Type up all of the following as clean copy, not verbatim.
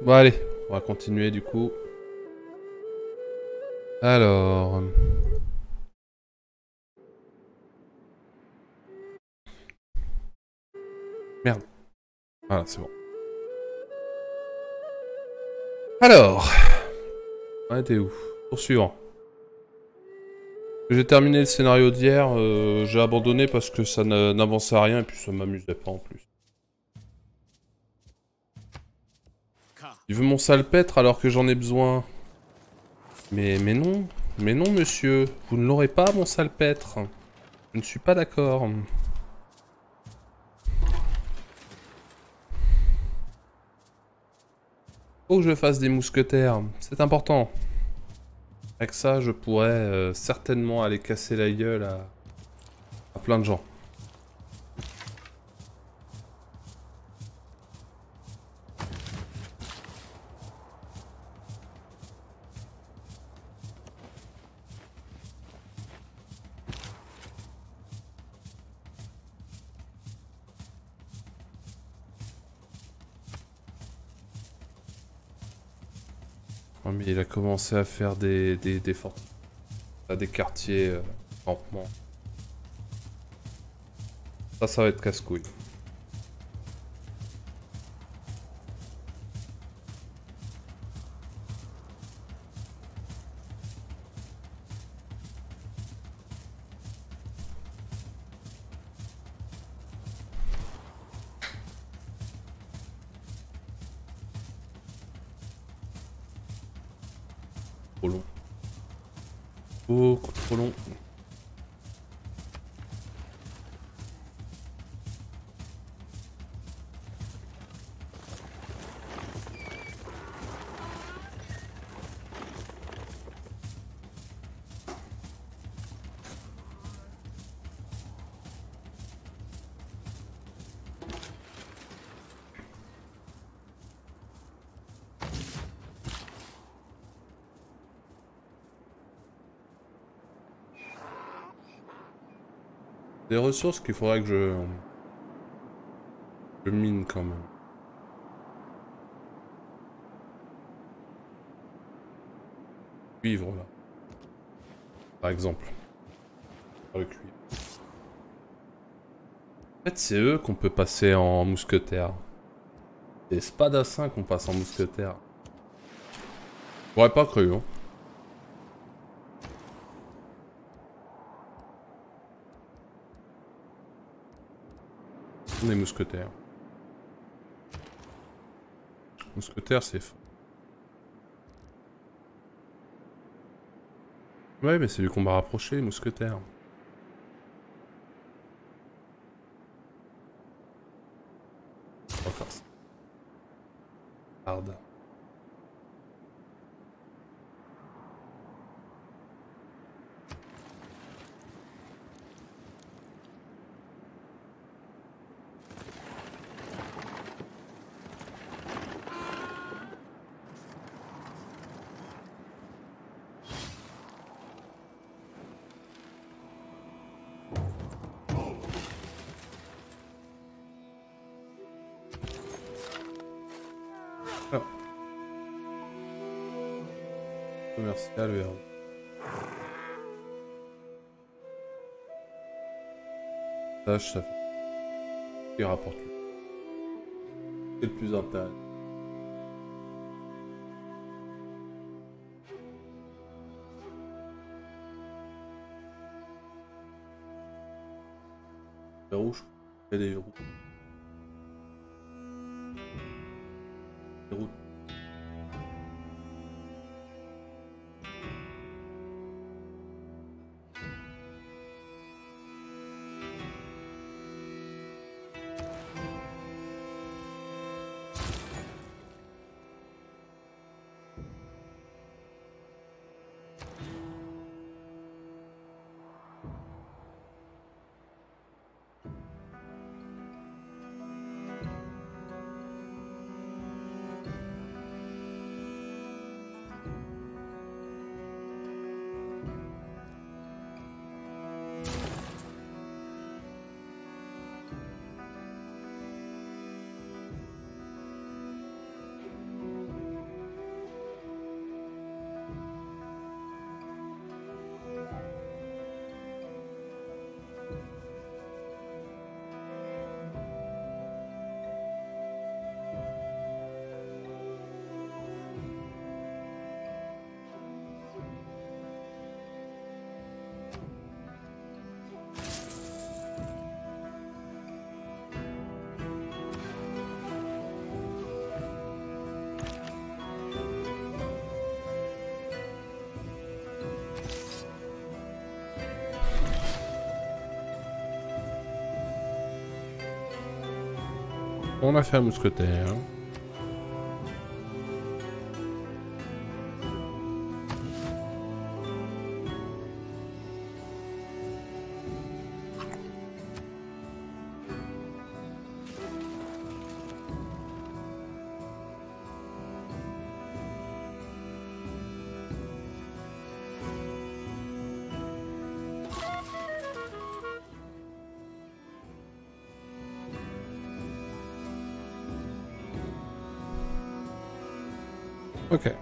Bon allez, on va continuer du coup. Alors... Merde. Voilà, c'est bon. Alors... On était où? Poursuivant. J'ai terminé le scénario d'hier, j'ai abandonné parce que ça n'avançait à rien et puis ça m'amusait pas en plus. Il veut mon salpêtre alors que j'en ai besoin. Mais non, mais non monsieur, vous ne l'aurez pas mon salpêtre. Je ne suis pas d'accord. Faut que je fasse des mousquetaires, c'est important. Avec ça, je pourrais certainement aller casser la gueule à plein de gens. Oh, mais il a commencé à faire des fortifications, des quartiers campements. Ça va être casse-couille. Trop long. Beaucoup trop long. Des ressources qu'il faudrait que je mine quand même. Cuivre là, par exemple. Le cuivre. En fait, c'est eux qu'on peut passer en mousquetaire. C'est Spadassin qu'on passe en mousquetaire. J'aurais pas cru, hein. On est mousquetaires. Mousquetaire, c'est fort. Ouais, mais c'est du combat rapproché, mousquetaire. On va faire ça. Hard. Ah, commercial, vert. Tâche, ça fait. Il rapporte. C'est le plus intéressant. Les rouges. Et les rouges. Les routes. On a fait un mousquetaire. Ok.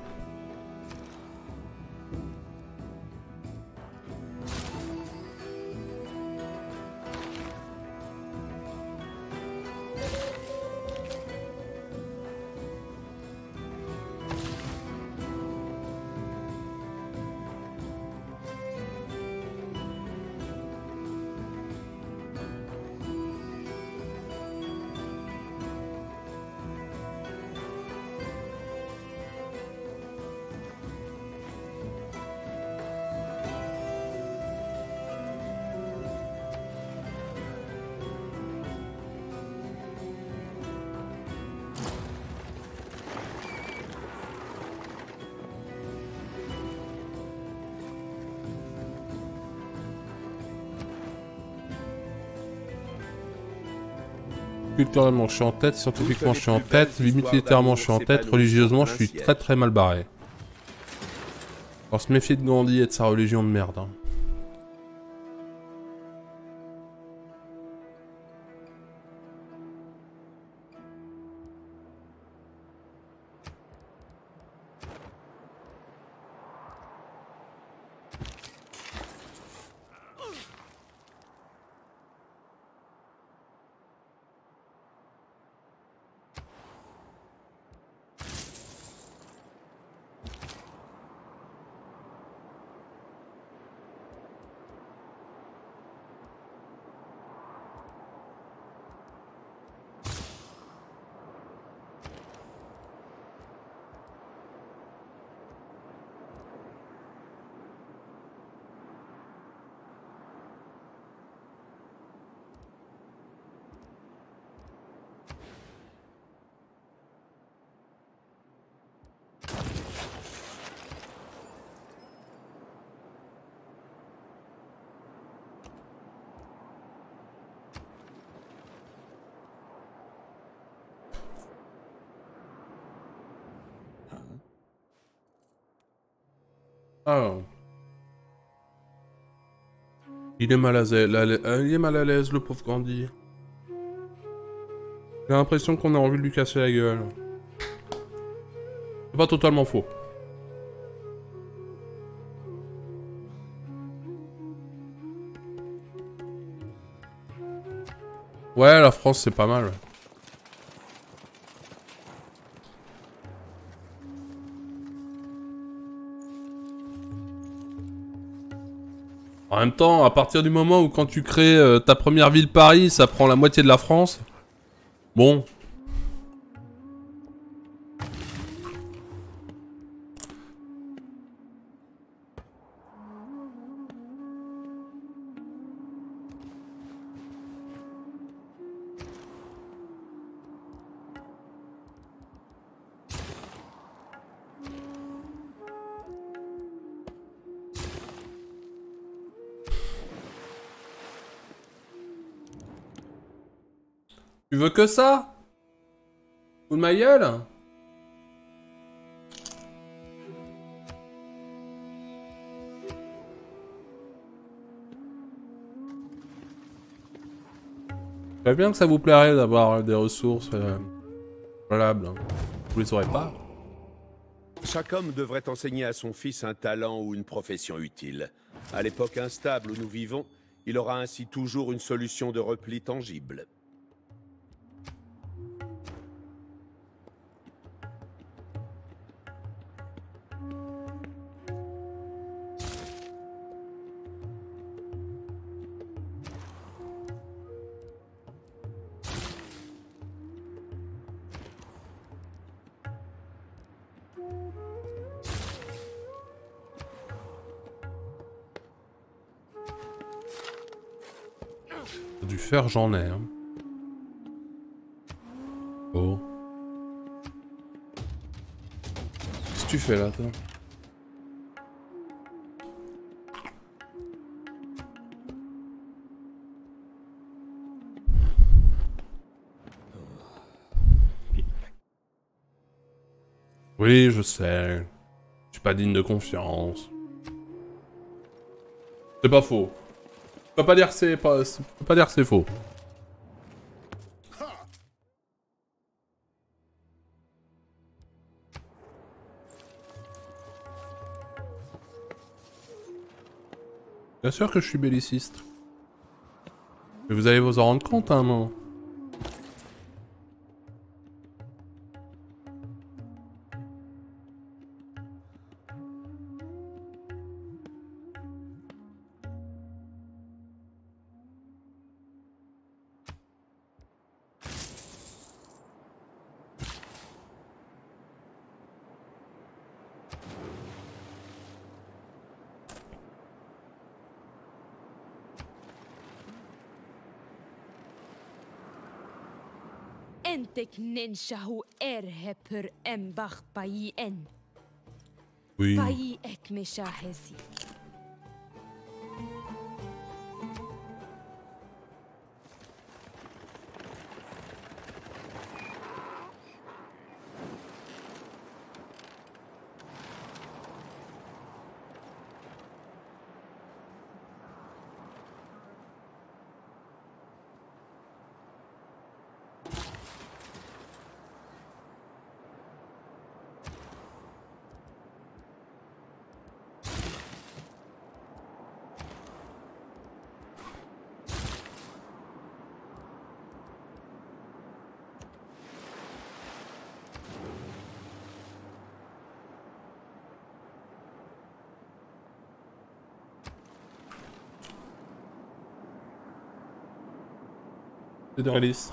Culturellement, je suis en tête. Scientifiquement, je suis en tête. Militairement, je suis en tête. Religieusement, je suis très mal barré. Alors, se méfier de Gandhi et de sa religion de merde. Hein. Alors. Il est mal à l'aise, il est mal à l'aise, le pauvre Gandhi. J'ai l'impression qu'on a envie de lui casser la gueule. C'est pas totalement faux. Ouais, la France, c'est pas mal. En même temps, à partir du moment où quand tu crées ta première ville Paris, ça prend la moitié de la France. Bon. Tu veux que ça? Ou de ma gueule? Je sais bien que ça vous plairait d'avoir des ressources valables. Hein. Vous les aurez pas. Chaque homme devrait enseigner à son fils un talent ou une profession utile. À l'époque instable où nous vivons, il aura ainsi toujours une solution de repli tangible. Du fer, j'en ai. Hein. que tu fais là, toi? Oui, je sais. Je suis pas digne de confiance. C'est pas faux. Je peux pas dire que c'est pas... je peux pas dire que c'est faux. Bien sûr que je suis belliciste. Mais vous allez vous en rendre compte, hein, non? Entek ninshahu erhepur embach bayi en. Oui. Bayi ekmeshahesi. C'est de réaliste.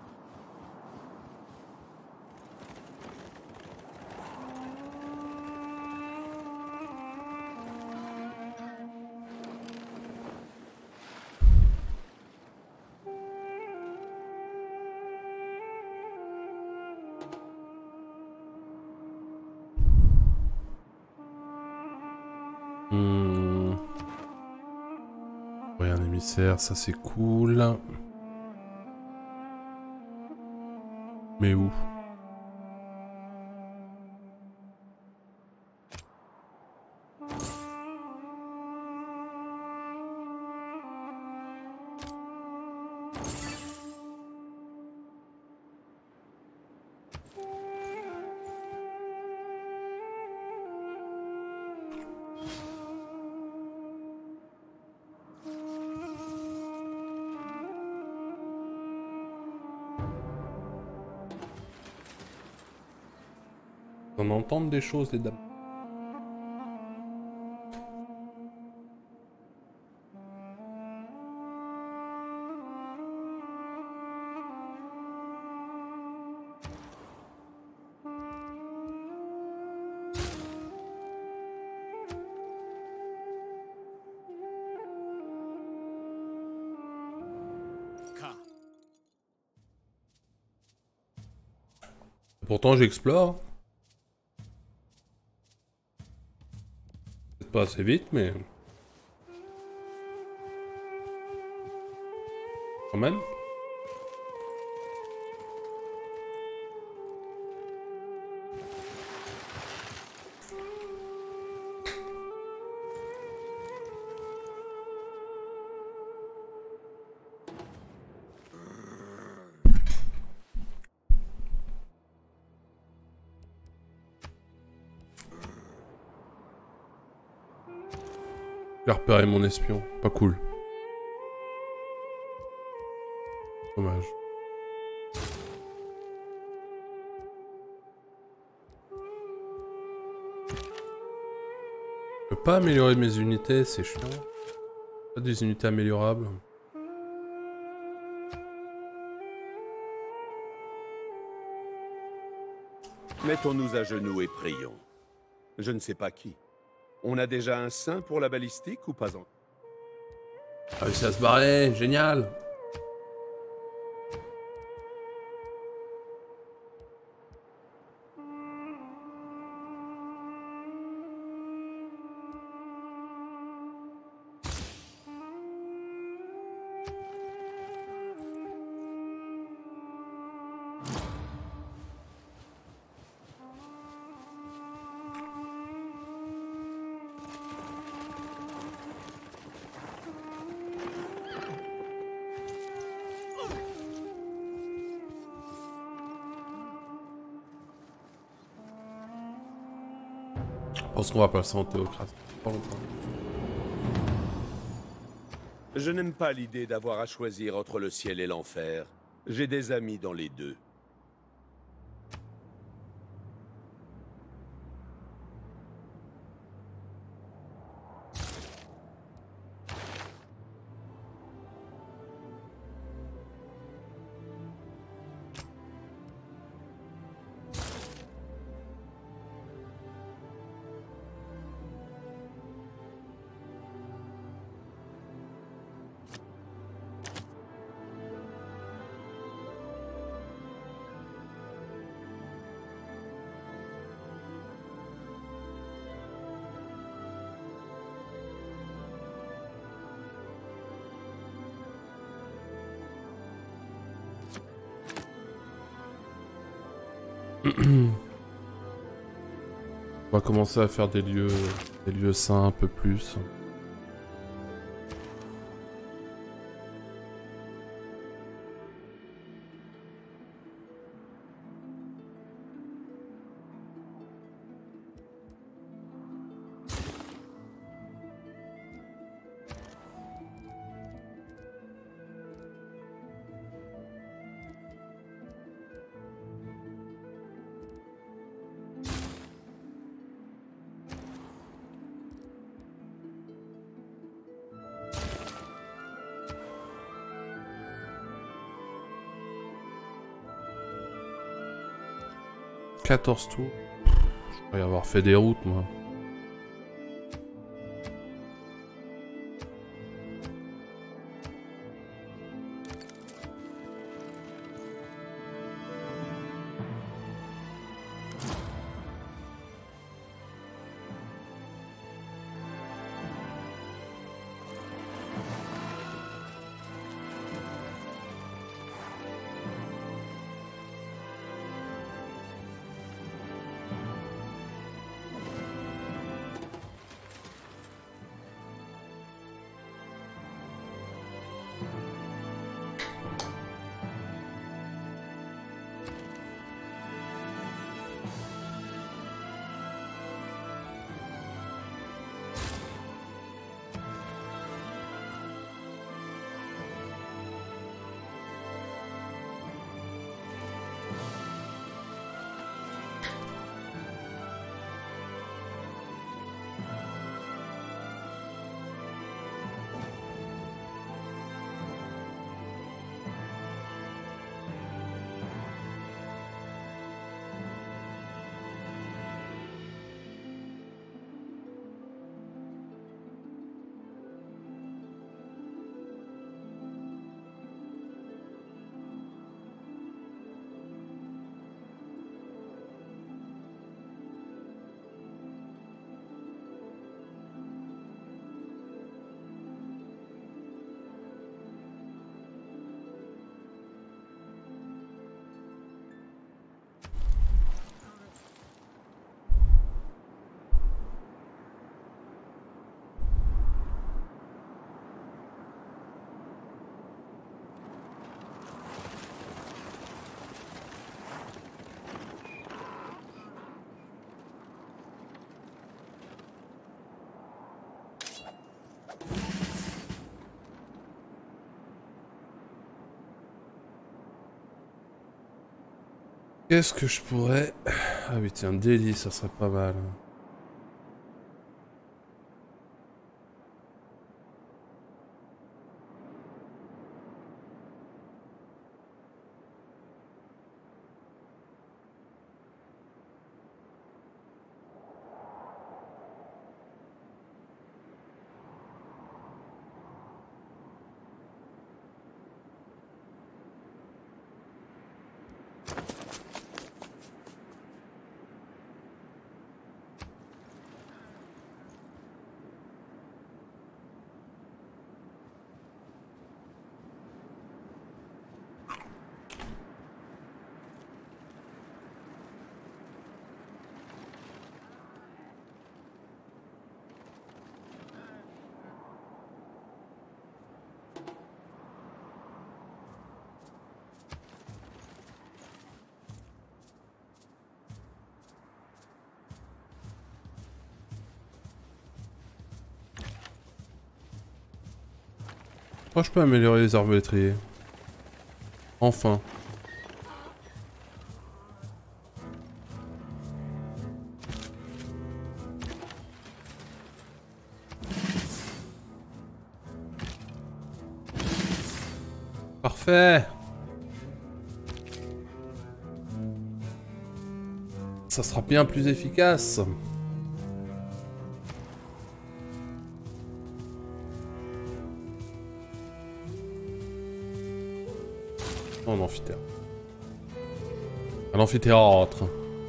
Ouais, un émissaire, ça c'est cool. Mais où? On entend des choses, les dames. Pourtant, j'explore. Peut-être pas assez vite, mais... quand même. J'ai repéré mon espion. Pas cool. Dommage. Je peux pas améliorer mes unités, c'est chiant. Pas des unités améliorables. Mettons-nous à genoux et prions. Je ne sais pas qui. On a déjà un saint pour la balistique ou pas encore? Réussi à se barrer, génial. pense qu'on va passer en théocratie. Pas longtemps. Je n'aime pas l'idée d'avoir à choisir entre le ciel et l'enfer. J'ai des amis dans les deux. On va commencer à faire des lieux sains un peu plus. « 14 tours. Je pourrais y avoir fait des routes, moi. Qu'est-ce que je pourrais... Ah oui, tiens, Delhi, ça serait pas mal. Moi, je peux améliorer les arbalétriers. Enfin. Parfait. Ça sera bien plus efficace. Oh, un amphithéâtre. Un amphithéâtre.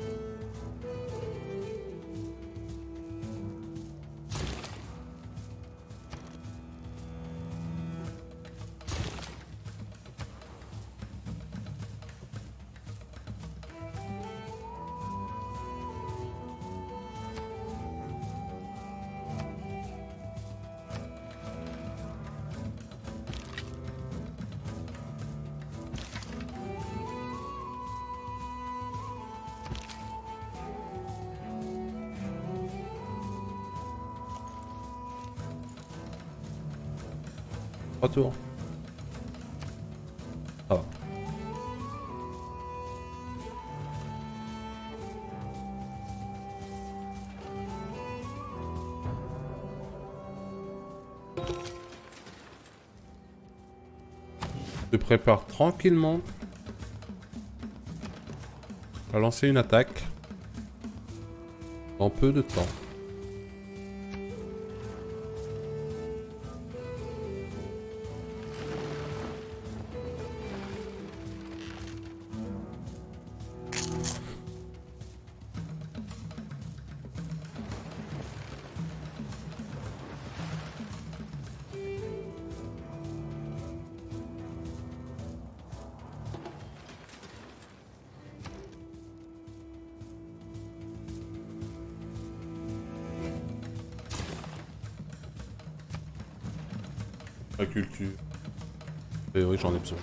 Trois tours. Ça va. Je prépare tranquillement à lancer une attaque dans peu de temps. La culture. Et oui, j'en ai besoin.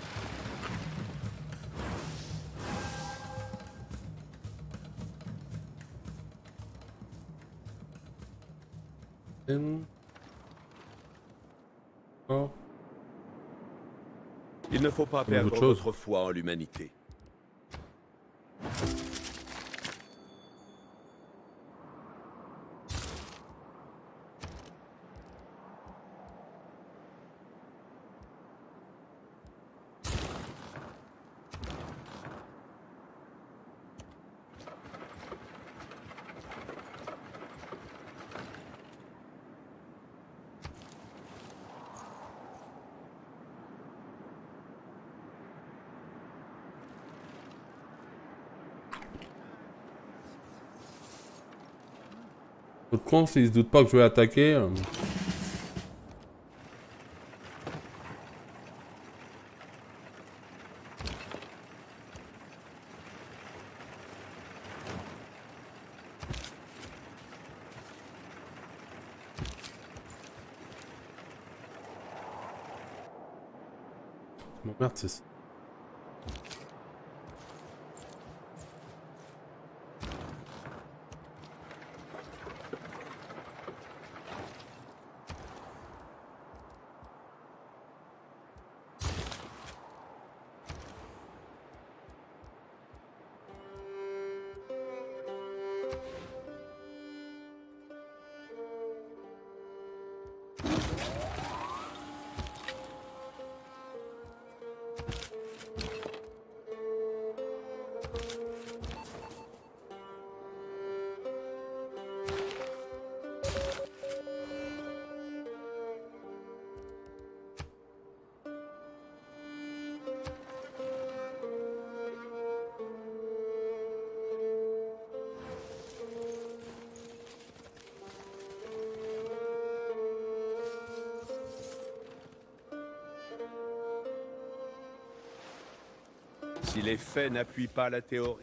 Oh. Il ne faut pas perdre votre foi en l'humanité. L'autre con, s'il se doute pas que je vais attaquer. Bon, merde, c'est ça. Si les faits n'appuient pas la théorie.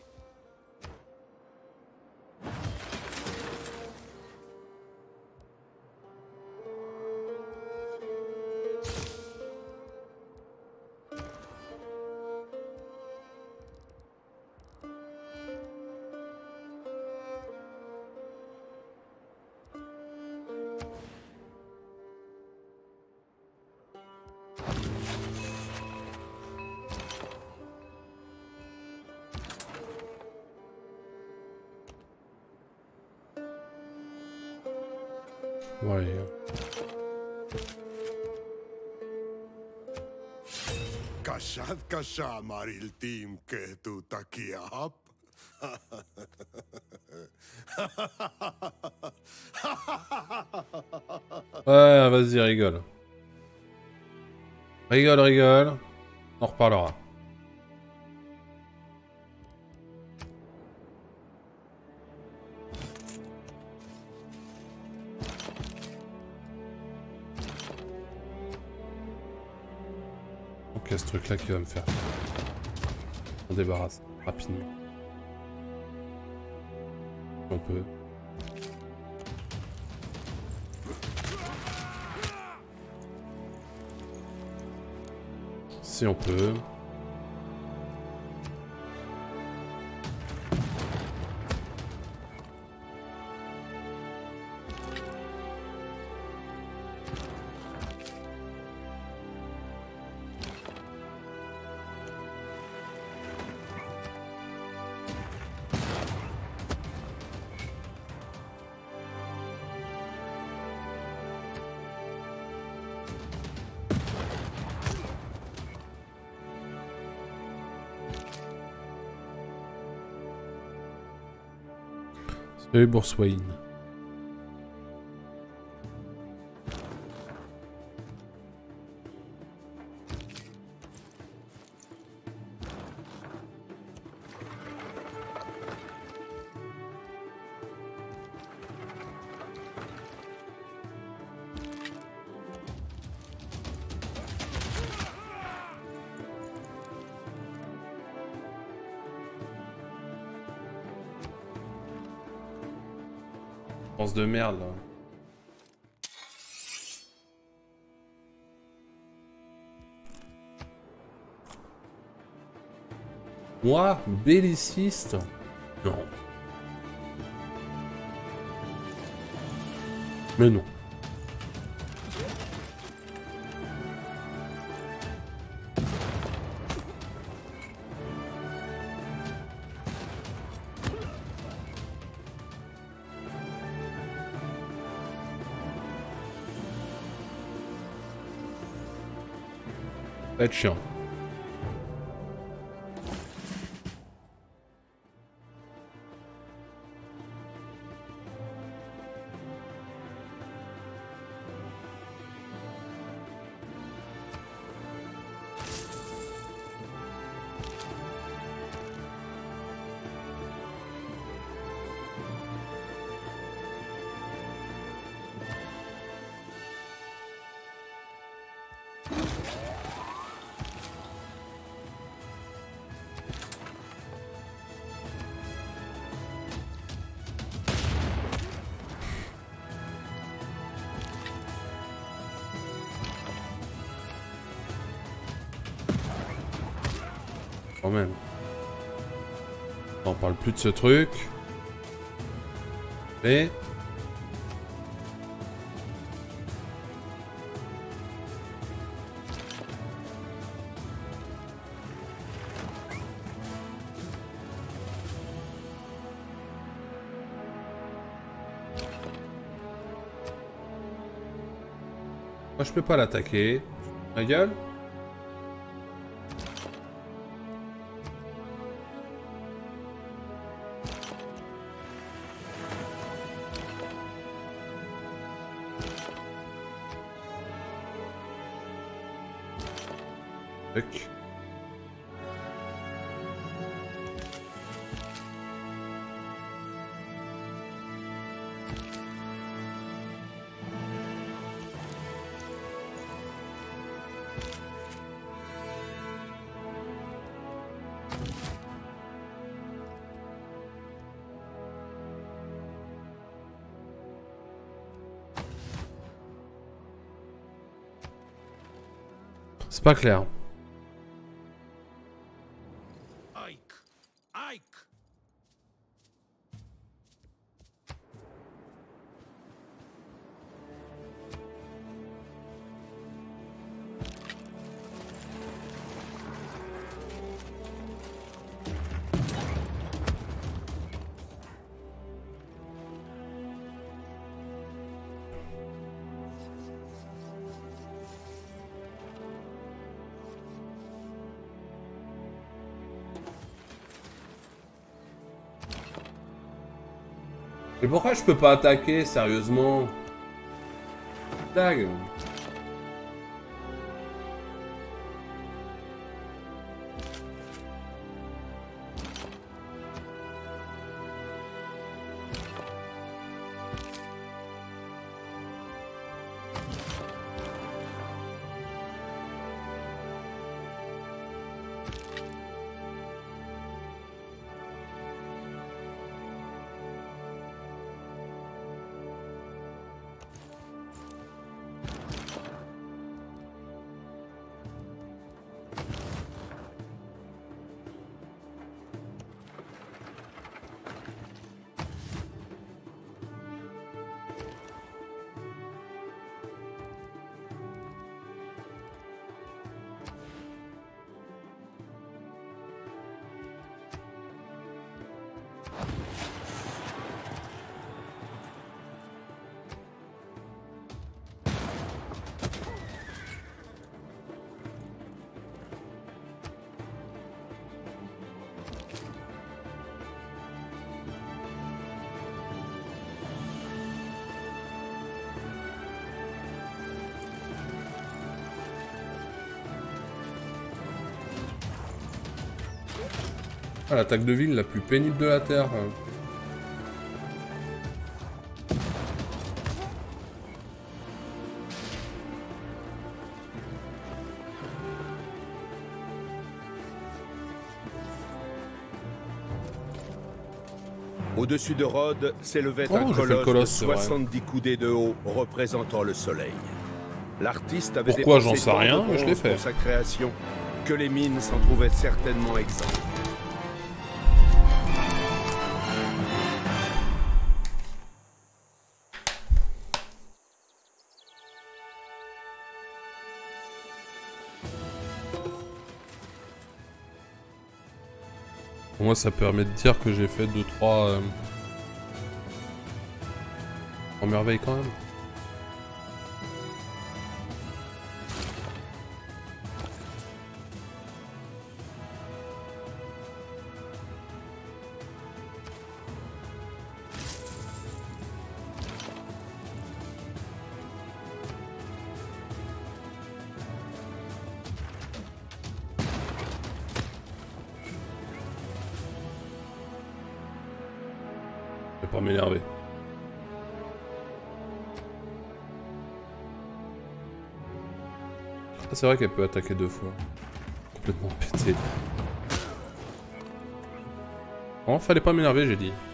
Bon, allez. Kasha mariltim ketu takiap. Ouais, vas-y, rigole. Rigole, rigole. On reparlera. Ok, ce truc-là qui va me faire. On débarrasse rapidement. On peut. Si on peut. Salut Boursoïne. De merde là. Moi, belliciste? Non. Mais non. Ça va être chiant. Quand même. On parle plus de ce truc. Mais... Moi je peux pas l'attaquer. Ma gueule. Tac. C'est pas clair. Mais pourquoi je peux pas attaquer, sérieusement? Tag. Ah, l'attaque de ville la plus pénible de la Terre. Au-dessus de Rhodes s'élevait un Oh, j'ai fait le colosse, colosse, de c'est vrai. 70 coudées de haut représentant le soleil. L'artiste avait Pourquoi, dépensé j'en sais tant de rien, mais je l'ai bronze fait. pour sa création que les mines s'en trouvaient certainement exemptes. Pour moi, ça permet de dire que j'ai fait 2-3 merveilles quand même. Je vais pas m'énerver. Ah, c'est vrai qu'elle peut attaquer 2 fois. Complètement pété. Oh, fallait pas m'énerver, j'ai dit.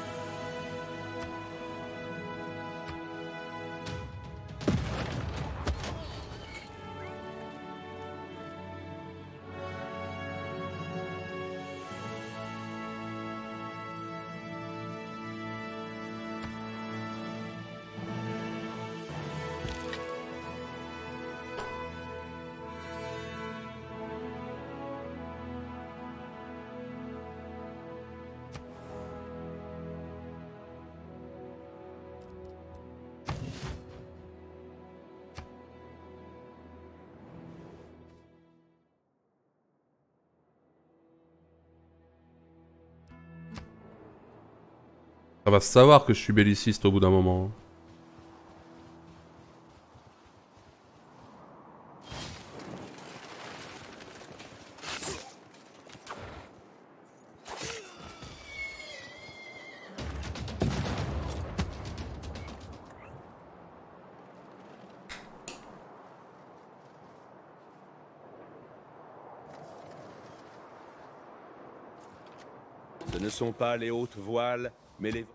Ça va se savoir que je suis belliciste au bout d'un moment. Ce ne sont pas les hautes voiles, mais les...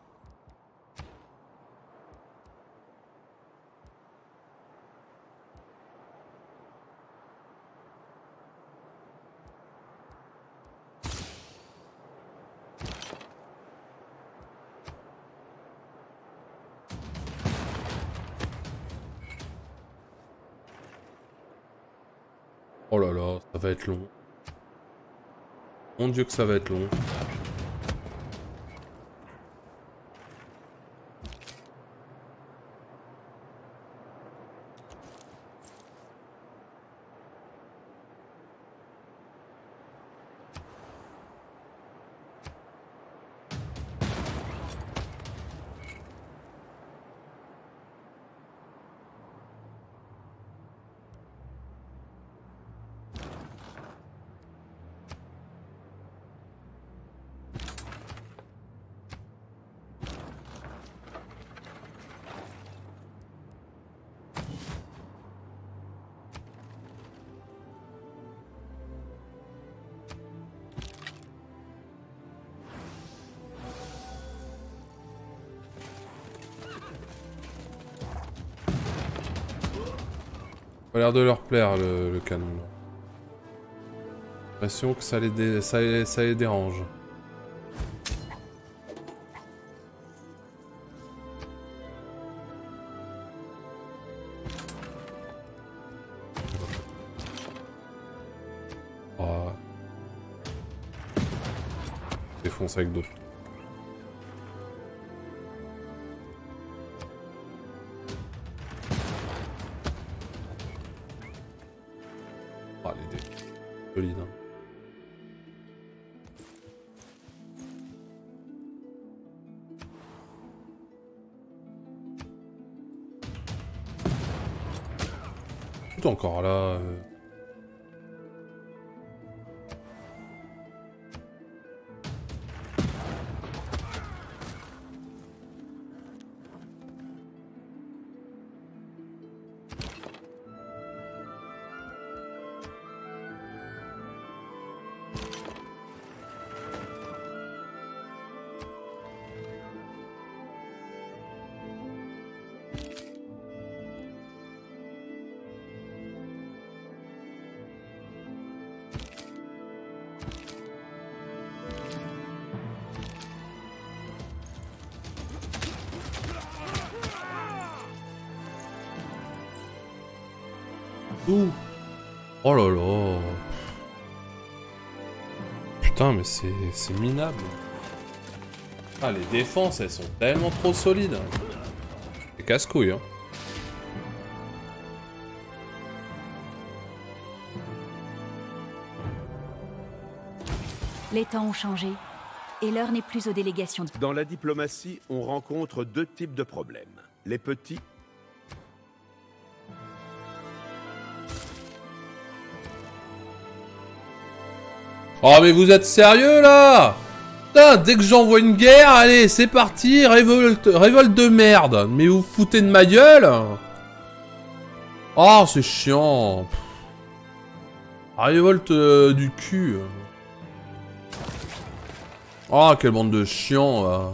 Oh là là, ça va être long. Mon Dieu que ça va être long. Pas l'air de leur plaire le canon. J'ai l'impression que ça les dérange. Oh. Défonce avec d'autres. Ah, les dés. Solide, hein. Tout encore là. Ouh. Oh là là. Putain, mais c'est minable. Ah, les défenses, elles sont tellement trop solides. C'est casse-couille, hein. Les temps ont changé, et l'heure n'est plus aux délégations. Dans la diplomatie, on rencontre deux types de problèmes. Les petits Oh mais vous êtes sérieux là? Putain, dès que j'envoie une guerre, allez, c'est parti, révolte de merde. Mais vous foutez de ma gueule? Oh, c'est chiant. Révolte du cul. Oh, quelle bande de chiants là.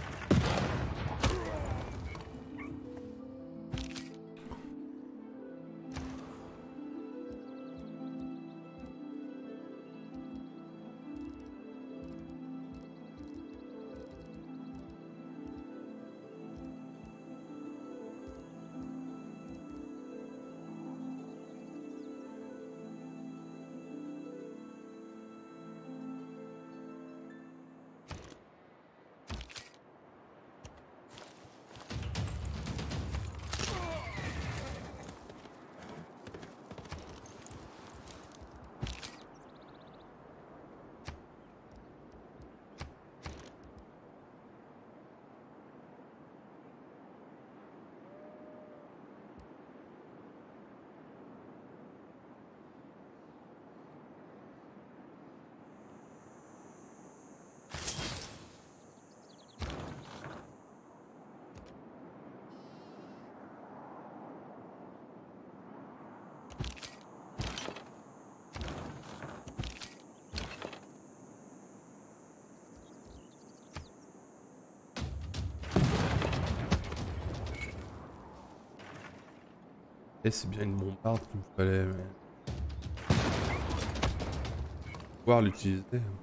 Et c'est bien une bombarde qu'il me fallait, mais... pouvoir l'utiliser.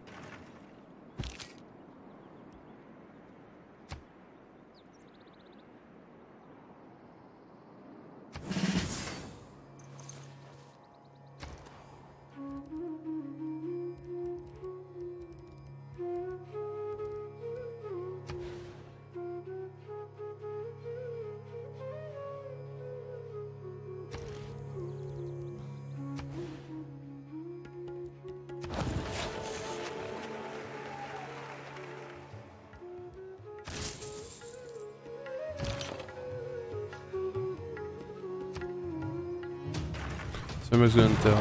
C'est Master Hunter.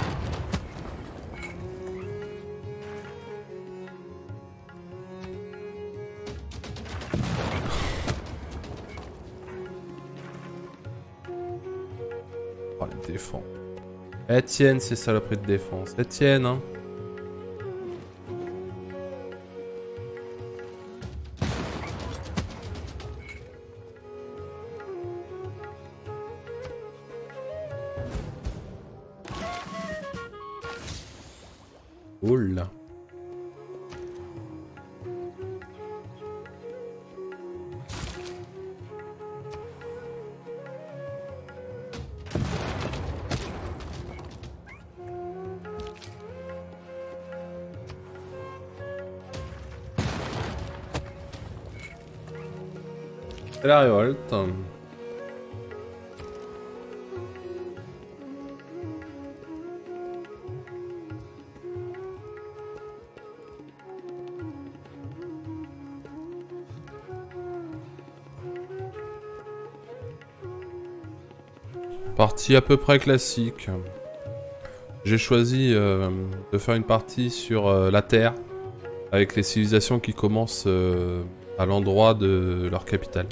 Oh, les défenses. Etienne, c'est saloperie de défense. Etienne, hein. Cool. C'est la révolte. Partie à peu près classique. J'ai choisi de faire une partie sur la Terre, avec les civilisations qui commencent à l'endroit de leur capitale.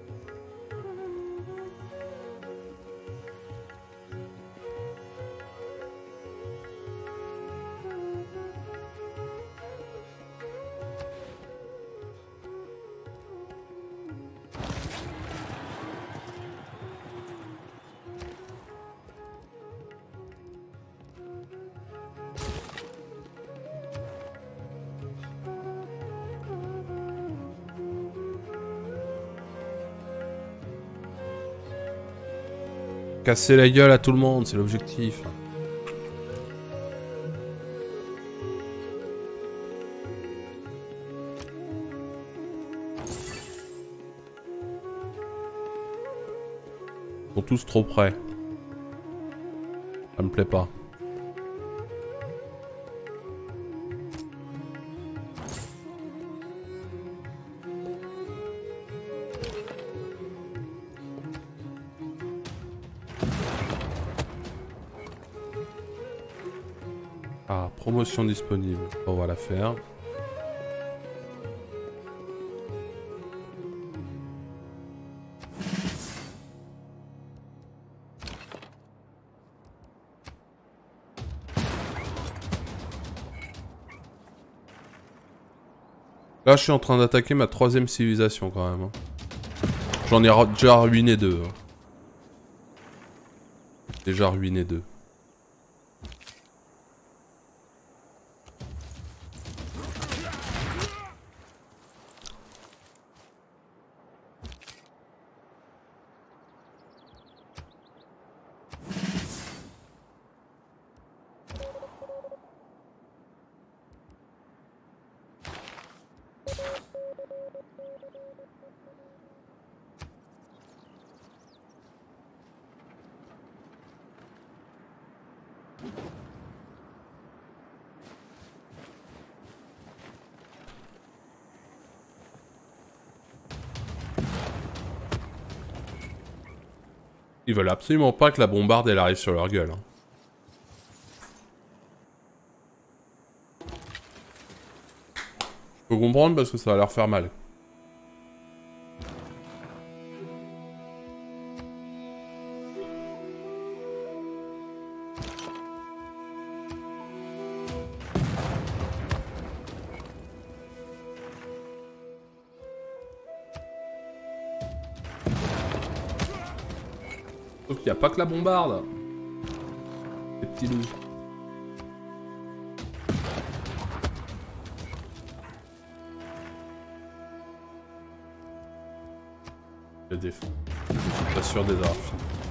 Casser la gueule à tout le monde, c'est l'objectif. Ils sont tous trop près. Ça me plaît pas. Ah, promotion disponible. On va la faire. Là, je suis en train d'attaquer ma 3e civilisation quand même. J'en ai déjà ruiné 2. Déjà ruiné 2. Ils veulent absolument pas que la bombarde elle arrive sur leur gueule. Hein. Je peux comprendre parce que ça va leur faire mal. Sauf qu'il n'y a pas que la bombarde. Les petits loups. Je défends. Je suis pas sûr des arcs.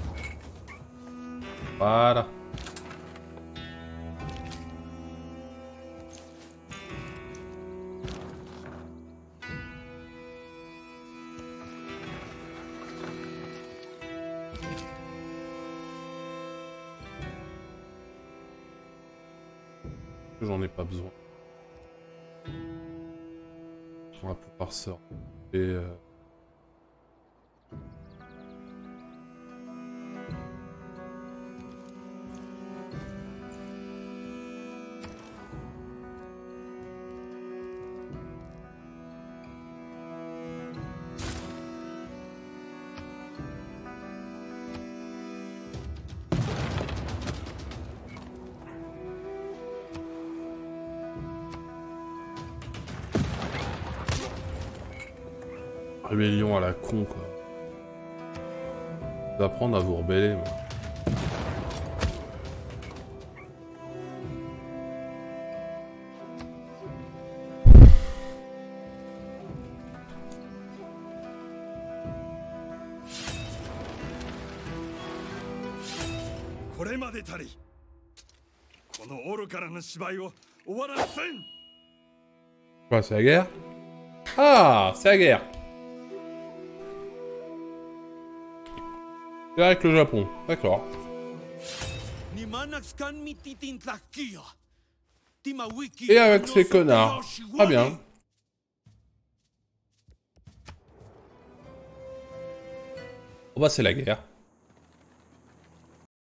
Voilà. J'en ai pas besoin. On va pouvoir sortir. Et rébellion à la con quoi. Je vais apprendre à vous rebeller moi. これまでたり。この愚かなる芝居を終わらせん。 Quoi, c'est la guerre? Ah, c'est la guerre. C'est avec le Japon, d'accord. Et avec ces connards. Très bien. Oh bah c'est la guerre.